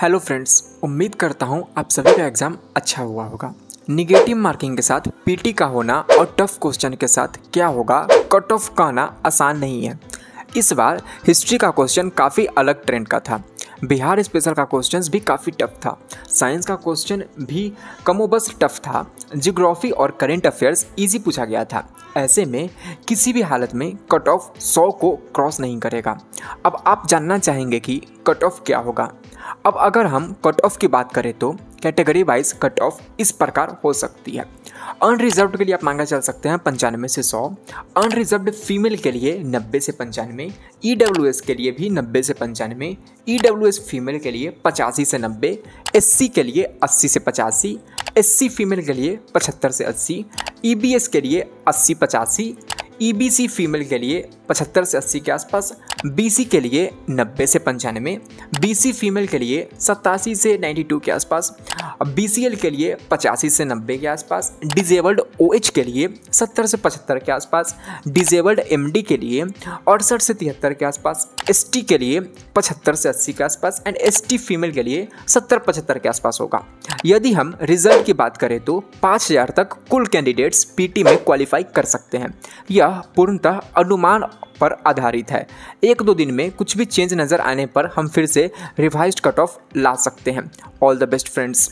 Hello friends, उम्मीद करता हूँ आप सभी का एग्ज़ाम अच्छा हुआ होगा। निगेटिव मार्किंग के साथ पीटी का होना और टफ क्वेश्चन के साथ क्या होगा, कट ऑफ का आना आसान नहीं है। इस बार हिस्ट्री का क्वेश्चन काफ़ी अलग ट्रेंड का था। बिहार स्पेशल का क्वेश्चन भी काफ़ी टफ था। साइंस का क्वेश्चन भी कमोबस टफ था। जियोग्राफी और करेंट अफेयर्स इजी पूछा गया था। ऐसे में किसी भी हालत में कट ऑफ 100 को क्रॉस नहीं करेगा। अब आप जानना चाहेंगे कि कट ऑफ क्या होगा। अब अगर हम कट ऑफ की बात करें तो कैटेगरी वाइज कट ऑफ इस प्रकार हो सकती है। अनरिजर्व्ड के लिए आप मांगा चल सकते हैं 95 से 100, अनरिजर्व्ड फीमेल के लिए 90 से 95, ईडब्ल्यूएस के लिए भी 90 से 95, ईडब्ल्यूएस फीमेल के लिए 85 से 90, एससी के लिए 80 से 85, एससी फीमेल के लिए 75 से 80, ईबीएस के लिए 80-85, ईबीसी फीमेल के लिए 75 से 80 के आसपास, बीसी के लिए 90 से 95, बीसी फीमेल के लिए 87 से 92 के आसपास, बीसीएल के लिए 85 से 90 के आसपास, डिजेबल्ड ओएच के लिए 70 से 75 के आसपास, डिजेबल्ड एमडी के लिए 68 से 73 के आसपास, एसटी के लिए 75 से 80 के आसपास एंड एसटी फीमेल के लिए 70-75 के आसपास होगा। यदि हम रिजल्ट की बात करें तो 5000 तक कुल कैंडिडेट्स पीटी में क्वालिफाई कर सकते हैं। यह पूर्णतः अनुमान पर आधारित है। 1-2 दिन में कुछ भी चेंज नज़र आने पर हम फिर से रिवाइज्ड कट ऑफ ला सकते हैं। All the best friends.